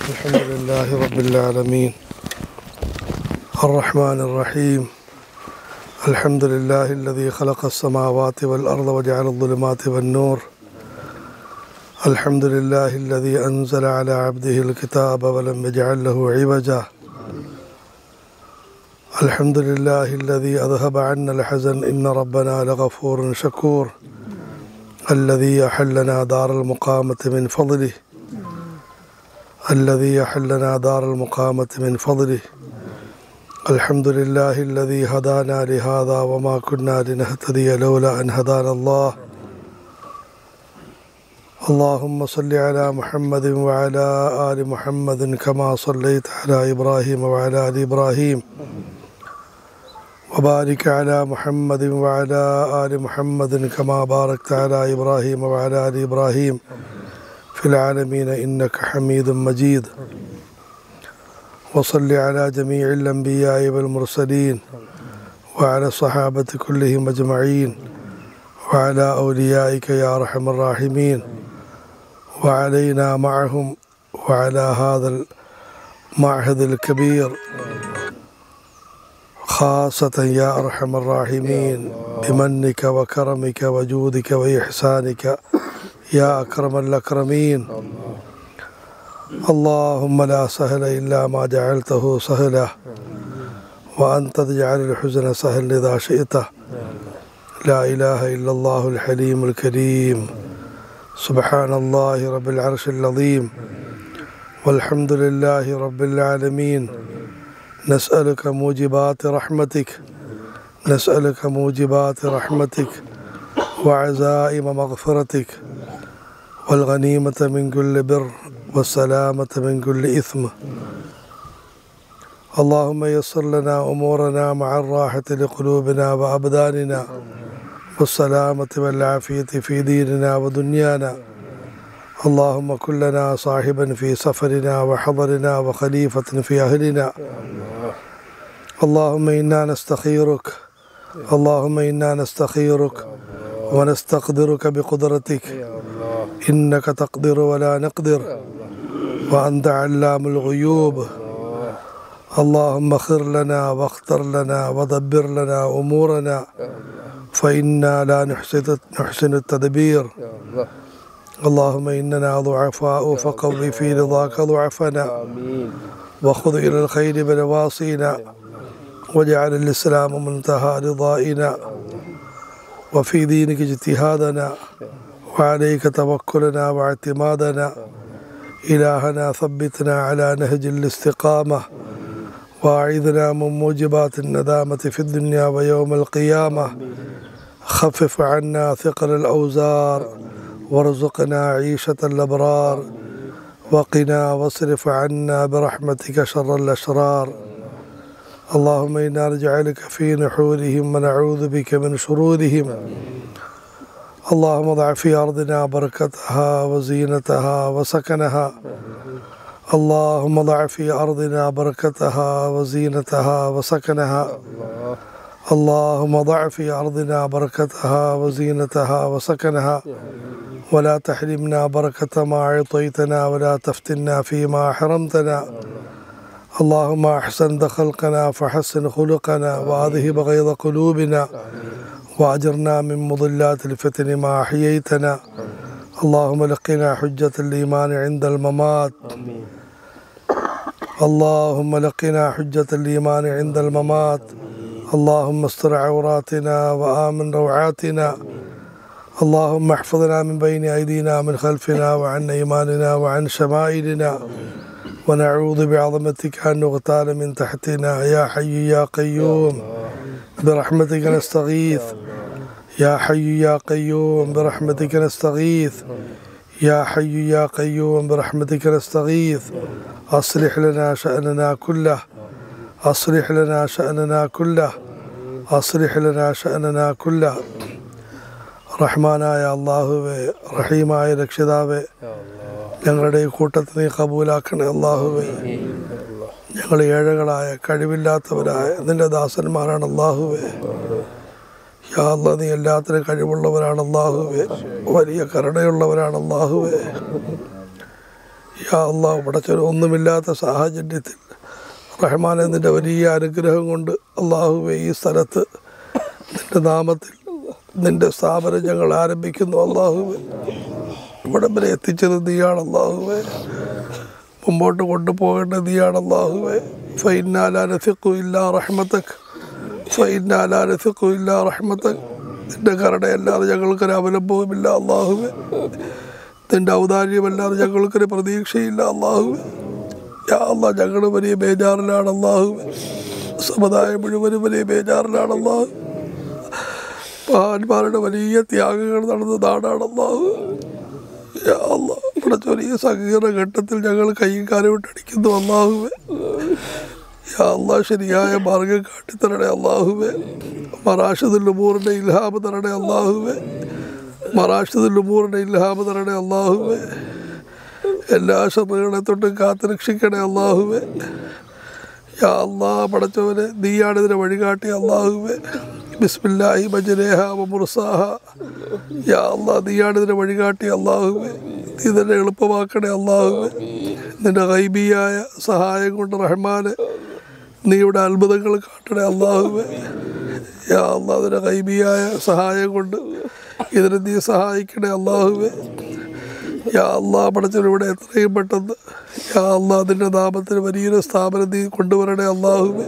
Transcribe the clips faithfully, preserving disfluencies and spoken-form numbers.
الحمد لله رب العالمين الرحمن الرحيم الحمد لله الذي خلق السماوات والأرض وجعل الظلمات والنور الحمد لله الذي أنزل على عبده الكتاب ولم يجعل له عوجا الحمد لله الذي أذهب عنا الحزن إن ربنا لغفور شكور الذي أحلنا دار المقامة من فضله الذي أحلنا دار المقامة من فضله الحمد لله الذي هدانا لهذا وما كنا لنهتدي لولا أن هدانا الله اللهم صل على محمد وعلى آل محمد كما صليت على إبراهيم وعلى آل إبراهيم وبارك على محمد وعلى آل محمد كما باركت على إبراهيم وعلى آل إبراهيم في العالمين إنك حميد مجيد وصل على جميع الأنبياء والمرسلين وعلى الصحابة كلهم أجمعين وعلى أوليائك يا أرحم الراحمين وعلينا معهم وعلى هذا المعهد الكبير خاصة يا أرحم الراحمين بمنك وكرمك وجودك وإحسانك يا أكرم الأكرمين اللهم لا سهل إلا ما جعلته سهلا وأنت تجعل الحزن سهل إذا شئته لا إله إلا الله الحليم الكريم سبحان الله رب العرش العظيم والحمد لله رب العالمين نسألك موجبات رحمتك نسألك موجبات رحمتك وعزائم مغفرتك والغنيمة من كل بر والسلامة من كل إثم اللهم يسر لنا أمورنا مع الراحة لقلوبنا وأبداننا والسلامة والعافية في ديننا ودنيانا اللهم كن لنا صاحبا في سفرنا وحضرنا وخليفة في أهلنا اللهم إنا نستخيرك اللهم إنا نستخيرك ونستقدرك بقدرتك إنك تقدر ولا نقدر وأنت علام الغيوب اللهم خر لنا واختر لنا ودبر لنا أمورنا فإنا لا نحسن نحسن التدبير اللهم إننا ضعفاء فقو في رضاك ضعفنا وخذ إلى الخير بنواصينا واجعل الإسلام منتهى رضائنا وفي دينك اجتهادنا وعليك توكلنا واعتمادنا إلهنا ثبتنا على نهج الاستقامة واعذنا من موجبات الندامة في الدنيا ويوم القيامة خفف عنا ثقل الأوزار وارزقنا عيشة الأبرار وقنا واصرف عنا برحمتك شر الأشرار اللهم إنا نجعلك في نحورهم ونعوذ بك من شرورهم اللهم ضع في أرضنا بركتها وزينتها وسكنها اللهم ضع في أرضنا بركتها وزينتها وسكنها اللهم ضع في أرضنا بركتها وزينتها وسكنها ولا تحرمنا بركة ما أعطيتنا ولا تفتنا فيما حرمتنا اللهم أحسنت خلقنا فحسن خلقنا وأذهب غيظ قلوبنا وأجرنا من مضلات الفتن ما أحييتنا اللهم لقنا حجة الإيمان عند الممات اللهم لقنا حجة الإيمان عند الممات اللهم استر عوراتنا وآمن روعاتنا اللهم احفظنا من بين أيدينا من خلفنا وعن أيماننا وعن شمائلنا ونعوذ بعظمتك أن نغتال من تحتنا يا حي يا قيوم برحمتك نستغيث يا حي يا قيوم برحمتك نستغيث يا حي يا قيوم برحمتك نستغيث أصلح لنا شأننا كله أصلح لنا شأننا كله أصلح لنا شأننا كله റഹ്മാനായ അള്ളാഹുവേ റഹീമായ രക്ഷിതാവേ ഞങ്ങളുടെ ഈ കൂട്ടത്തിൽ നീ കബൂലാക്കണേ അള്ളാഹുവേ ഞങ്ങൾ ഏഴകളായ കഴിവില്ലാത്തവരായ നിന്റെ ദാസന്മാരാണ് അള്ളാഹുവേ യാ അല്ലാഹ് നീ എല്ലാത്തിനും കഴിവുള്ളവരാണ് അല്ലാഹുവേ, വലിയ കരുണയുള്ളവരാണ് അല്ലാഹുവേ. യാ അല്ലാഹ് പടച്ചവനെ ഒന്നുമില്ലാത്ത സാഹചര്യത്തിൽ റഹ്മാനെ നിൻ്റെ വലിയ അനുഗ്രഹം കൊണ്ട് അള്ളാഹുവെ ഈ സ്ഥലത്ത് നിൻ്റെ നാമത്തിൽ നിൻ്റെ സ്ഥാപനം ഞങ്ങൾ ആരംഭിക്കുന്നു. അള്ളാഹുവെ ഇവിടം വരെ എത്തിച്ചത് നീയാണ് അള്ളാഹുവെ, മുമ്പോട്ട് കൊണ്ടുപോകേണ്ടത് നീയാണ് അള്ളാഹുവെ. ഫഇന്നാ ലാ നസിഖു ഇല്ലാ റഹ്മതക് ഫഇന്നാ ലാ നസിഖു ഇല്ലാ റഹ്മതക്. നിൻ്റെ കരുണയല്ലാതെ ഞങ്ങൾക്കൊരു അവലംബവുമില്ല അള്ളാഹുവെ, നിൻ്റെ ഔദാര്യമല്ലാതെ ഞങ്ങൾക്കൊരു പ്രതീക്ഷയില്ല അള്ളാഹുവെ. യാ അല്ലാഹ് ഞങ്ങൾ വലിയ ബേജാറിലാണ് അള്ളാഹുവെ, സമുദായം മുഴുവനും വലിയ ബേജാറിലാണ് അള്ളാഹു. മഹാന്മാരുടെ വലിയ ത്യാഗങ്ങൾ നടന്ന നാടാണ് അള്ളാഹു. യാ അല്ലാഹ് പടച്ചോനെ ഈ സങ്കീർണ ഘട്ടത്തിൽ ഞങ്ങൾ കൈയും കാലും വിട്ടടിക്കുന്നു അള്ളാഹുവെ. യാ അല്ലാഹ് ശരിയായ മാർഗം കാട്ടിത്തരണേ അള്ളാഹുവെ. മറാഷിദുൽ ഉമൂറിൻ്റെ ഇൽഹാമ് തരണേ അള്ളാഹുവെ, മറാഷിദുൽ ഉമൂറിൻ്റെ ഇൽഹാമ് തരണേ അള്ളാഹുവെ. എല്ലാ ശത്രുക്കളെ തൊട്ടും കാത്തുരക്ഷിക്കണേ അള്ളാഹുവെ. യാ അല്ലാഹ് പടച്ചവനെ നീയാണ് ഇതിനെ വഴികാട്ടി അള്ളാഹുവെ. ബിസ്മില്ലാഹി മജ്രേഹ വ മുർസാഹ. യാ അല്ലാഹ് നീയാണ് ഇതിനെ വഴികാട്ടി അള്ളാഹുവെ, നീ തന്നെ എളുപ്പമാക്കണേ അള്ളാഹുവെ. നിൻ്റെ ഗൈബിയായ സഹായം കൊണ്ട് റഹ്മാനെ നീ ഇവിടെ അത്ഭുതങ്ങൾ കാട്ടണേ അള്ളാഹുവെ. യാ അല്ലാഹ് നിൻ്റെ ഗൈബിയായ സഹായം കൊണ്ട് ഇതിനെ നീ സഹായിക്കണേ അള്ളാഹുവെ. യാ അല്ലാഹ് പടച്ചവൻ ഇവിടെ എത്രയും പെട്ടെന്ന് യാ അല്ലാഹ് അതിൻ്റെ നാമത്തിന് വലിയൊരു സ്ഥാപനം നീ കൊണ്ടുവരണേ അള്ളാഹുവെ.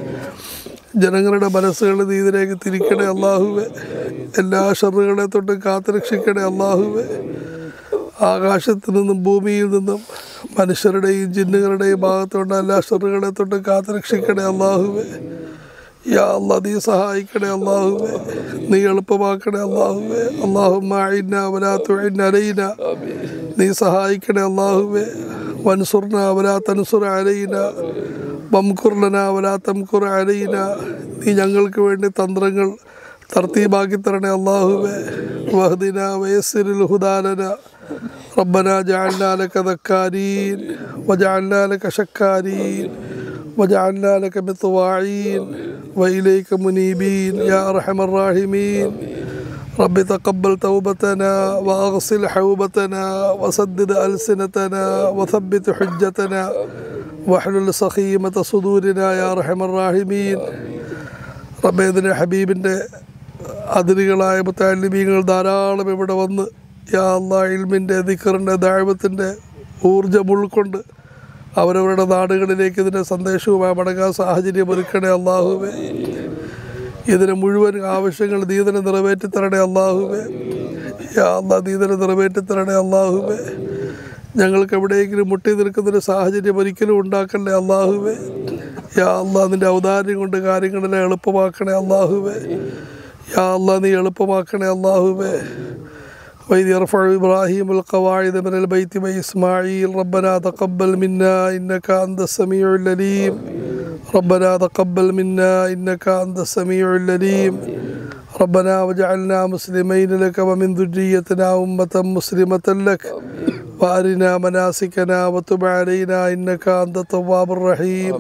ജനങ്ങളുടെ മനസ്സുകൾ നീ ഇതിലേക്ക് തിരിക്കണേ അള്ളാഹുവെ. എല്ലാ ഷറുകളെ തൊട്ടും കാത്തുരക്ഷിക്കണേ അള്ളാഹുവെ. ആകാശത്തു നിന്നും ഭൂമിയിൽ നിന്നും മനുഷ്യരുടെയും ജിന്നുകളുടെയും ഭാഗത്തുകൊണ്ട് എല്ലാ ഷറുകളെ തൊട്ടും കാത്തുരക്ഷിക്കണേ അള്ളാഹുവെ. യാ അല്ലാഹ് നീ സഹായിക്കണേ അള്ളാഹുവെ, നീ എളുപ്പമാക്കണേ അള്ളാഹുവെ. അല്ലാഹുമ്മ അഇന്നാ വലാ തുഇൻ അലൈനാ. നീ സഹായിക്കണേ അള്ളാഹുവെ. വൻസുർനാ വലാ തൻസുർ അലൈനാ വംകുർ ലനാ വലാ തംകുർ അലൈനാ. നീ ഞങ്ങൾക്ക് വേണ്ടി തന്ത്രങ്ങൾ തർത്തീബാക്കി തരണേ അള്ളാഹുവെ. വഹ്ദിനാ വയസ്സിരിൽ ഹുദാലനാ റബ്ബനാ ജഅൽനാ ലക ദക്കാരീൻ വജഅൽനാ ലക ശക്കാരീൻ വജഅൽനാ ലക മുത്വാഈൻ വഇലൈക മുനീബീൻ യാ അർഹമർ റഹീമീൻ. رب تقبل توبتنا وأغسل حوبتنا وسدد ألسنتنا وثبت حجتنا واحلل سخيمة صدورنا يا أرحم الراحمين. റബ്ബേ ഇതിൻ്റെ ഹബീബിൻ്റെ അതിരുകളായ മുത്തഅല്ലിമീങ്ങൾ ധാരാളം ഇവിടെ വന്ന് യാ അല്ലാഹ് ഇൽമിൻ്റെ ദിക്റിൻ്റെ ദഅവത്തിൻ്റെ ഊർജ്ജം ഉൾക്കൊണ്ട് അവരവരുടെ നാടുകളിലേക്ക് ഇതിൻ്റെ സന്ദേശവുമായി മടങ്ങാൻ സാഹചര്യം ഒരുക്കണേ അള്ളാഹുവേ. ഇതിന് മുഴുവൻ ആവശ്യങ്ങൾ നീ തന്നെ നിറവേറ്റിത്തരണേ അള്ളാഹുവേ. യാ അല്ലാഹ് നീ തന്നെ നിറവേറ്റിത്തരണേ അള്ളാഹുവേ. ഞങ്ങൾക്ക് എവിടെയെങ്കിലും മുട്ടി നിൽക്കുന്നൊരു സാഹചര്യം ഒരിക്കലും ഉണ്ടാക്കല്ലേ അള്ളാഹുവേ. യാ അല്ലാഹ് നിൻ്റെ ഔദാര്യം കൊണ്ട് കാര്യങ്ങളെല്ലാം എളുപ്പമാക്കണേ അള്ളാഹുവേ. യാ അല്ലാഹ് നീ എളുപ്പമാക്കണേ അള്ളാഹുവേ. وإذ يرفع إبراهيم القواعد من البيت وإسماعيل ربنا تقبل منا إنك أنت السميع العليم ربنا تقبل منا إنك أنت السميع العليم ربنا وجعلنا مسلمين لك ومن ذريتنا أمة مسلمة لك وأرنا مناسكنا وتب علينا إنك أنت التواب الرحيم.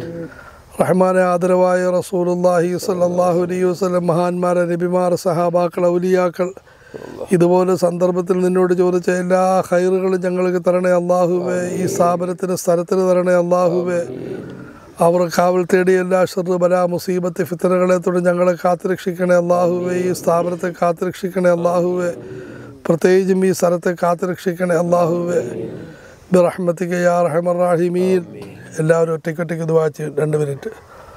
റഹ്മാനെ ആദരവായ റസൂലുള്ളാഹി സ്വല്ലല്ലാഹു അലൈഹി വസല്ലം, മഹാന്മാരെ നബിമാർ, സഹാബാക്കൾ, ഔലിയാക്കൾ, ഇതുപോലെ സന്ദർഭത്തിൽ നിന്നോട് ചോദിച്ച എല്ലാ ഖൈറുകളും ഞങ്ങൾക്ക് തരണേ അള്ളാഹുവേ. ഈ സ്ഥാപനത്തിന് സ്ഥലത്തിന് തരണേ അള്ളാഹുവേ. അവർ കാവൽ തേടിയ എല്ലാ ഷർറ് ബലാ മുസീബത്ത് ഫിത്തനകളെ തുടർന്ന് ഞങ്ങളെ കാത്തുരക്ഷിക്കണേ അള്ളാഹുവേ. ഈ സ്ഥാപനത്തെ കാത്തുരക്ഷിക്കണേ അള്ളാഹുവേ. പ്രത്യേകിച്ചും ഈ സ്ഥലത്തെ കാത്തുരക്ഷിക്കണേ അള്ളാഹുവേ. ബിറഹ്മതിക യാ അർഹമർ റഹീമീൻ. എല്ലാവരും ഒറ്റയ്ക്കൊറ്റയ്ക്ക് ദുആ ചെയ്യും. രണ്ട് മിനിറ്റ്.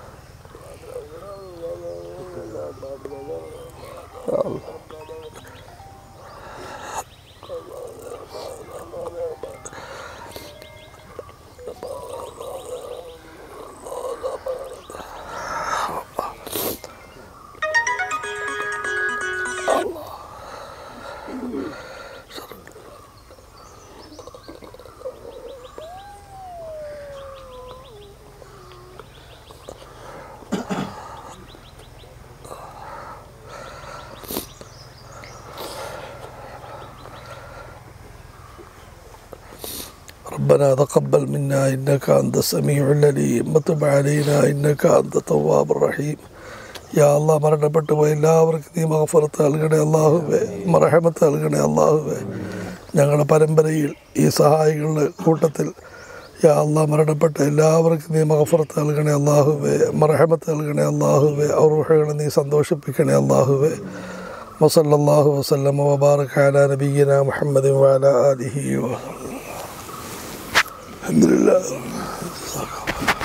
ربنا تقبل منا إنك أنت السميع العليم وتب علينا إنك أنت التواب الرحيم. യാ അല്ലാഹ് മരണപ്പെട്ടു പോയ എല്ലാവർക്കും നീ മഗ്ഫിറത്ത് നൽകണേ അല്ലാഹുവേ, മർഹമത്ത് നൽകണേ അല്ലാഹുവേ. ഞങ്ങളുടെ പരമ്പരയിൽ ഈ സഹായികളുടെ കൂട്ടത്തിൽ യാ അല്ലാഹ് മരണപ്പെട്ട എല്ലാവർക്കും നീ മഗ്ഫിറത്ത് നൽകണേ അല്ലാഹുവേ, മർഹമത്ത് നൽകണേ അല്ലാഹുവേ, റൂഹുകളെ നീ സന്തോഷിപ്പിക്കണേ അല്ലാഹുവേ. വസല്ലല്ലാഹു വസല്ലമ വബാറക അലാ നബിയ്യിനാ മുഹമ്മദിൻ വഅലാ ആലിഹി വസല്ലം. അൽഹംദുലില്ലാഹ്.